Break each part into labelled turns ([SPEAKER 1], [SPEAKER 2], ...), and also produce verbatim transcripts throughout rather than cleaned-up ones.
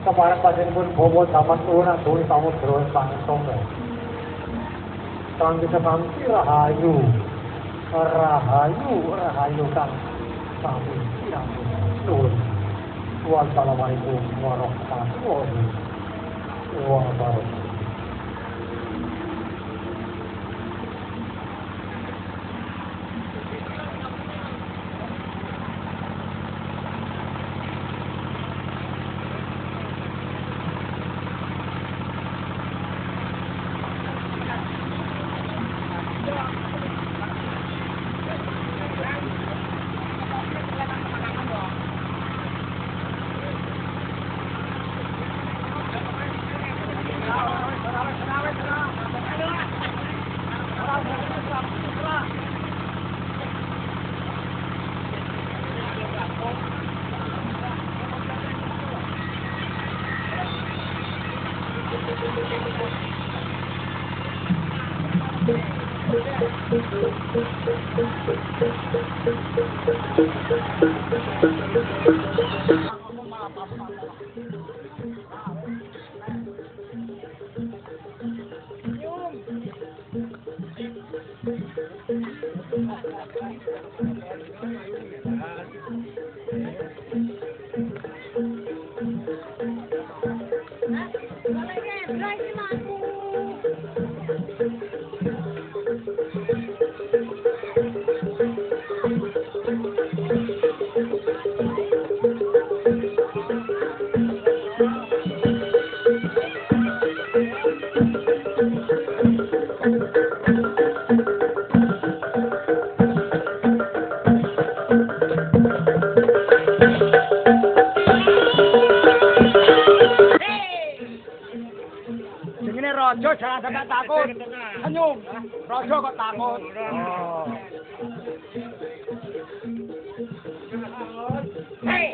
[SPEAKER 1] kemarin panjenengan bawa zaman ora duwe samudra pangtong. Kang kita pamti rahayu. Rahayu, rahayu kang sami yang nuwun. Wassalamualaikum warahmatullahi wabarakatuh.
[SPEAKER 2] Rojo jangan sampai takut. Senyum. Rojo kok takut. Hei.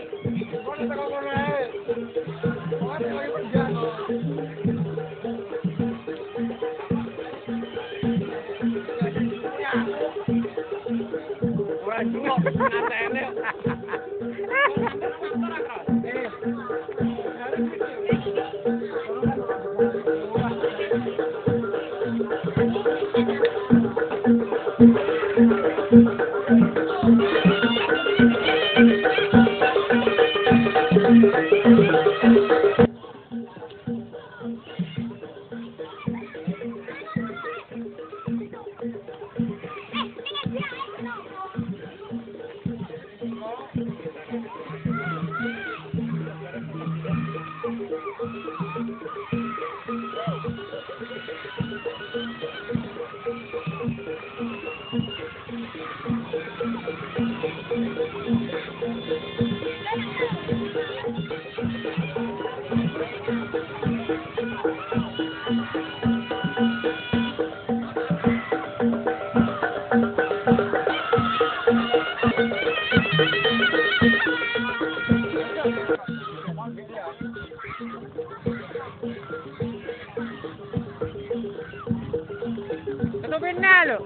[SPEAKER 2] Tutupin na lo.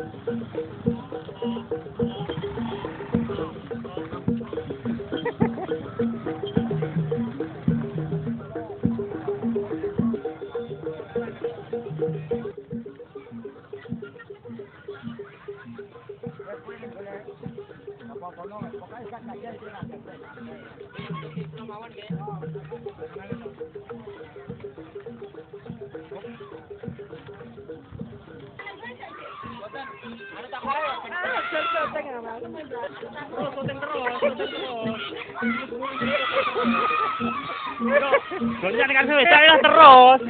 [SPEAKER 2] Jangan kan saya terus.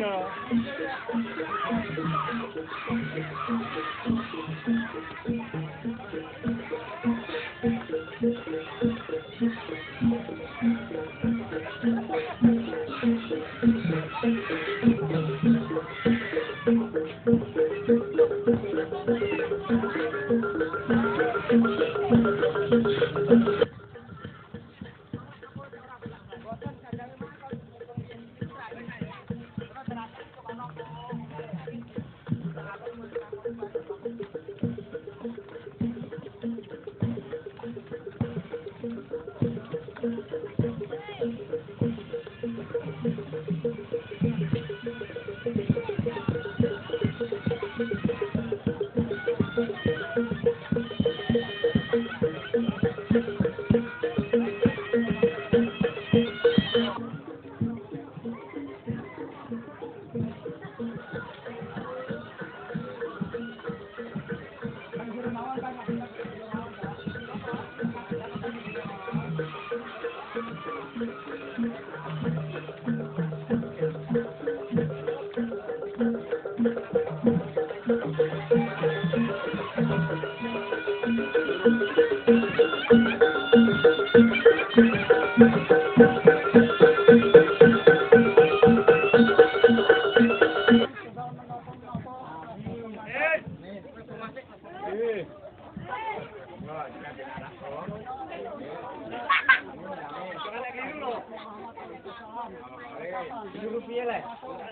[SPEAKER 2] Rupiah lah.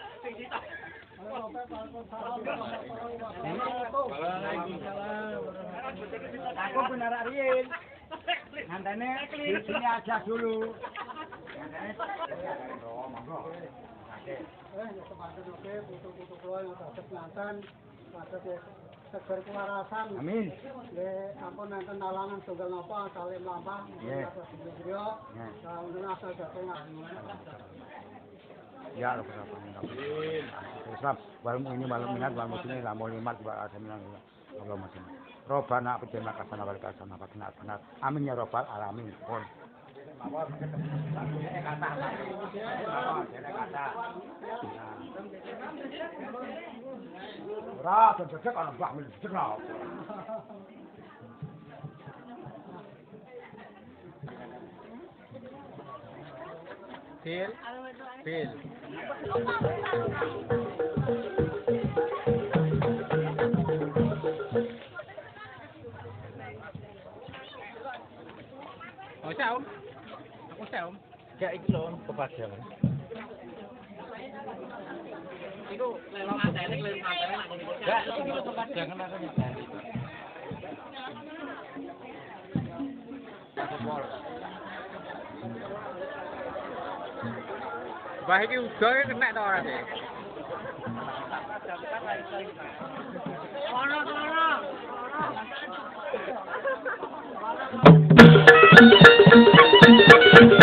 [SPEAKER 2] Aku benar Ariel. Ngantene di sini aja dulu. Amin.
[SPEAKER 1] Le ampun nanten nalangan tunggal napa salim lampah.
[SPEAKER 2] Nggih.
[SPEAKER 1] Alhamdulillah asal jatuh.
[SPEAKER 2] Ya, Islam, malam ini malam minat, malam ini lamun limat juga ada minat. Allah masih. Robbana peterima kasana wal kasana pakna pakna. Amin ya robbal alamin. Pun. Ora, cocok ana mbah mesti kenal. Pil, pil. Oh, sao? Aku sao? Ya iki lho kepadangan. Iku lelong atene keliling atene nak ngono. Enggak, itu kepadangan aku nyadari. Bah iki uga kena to ora sih? Ono ono.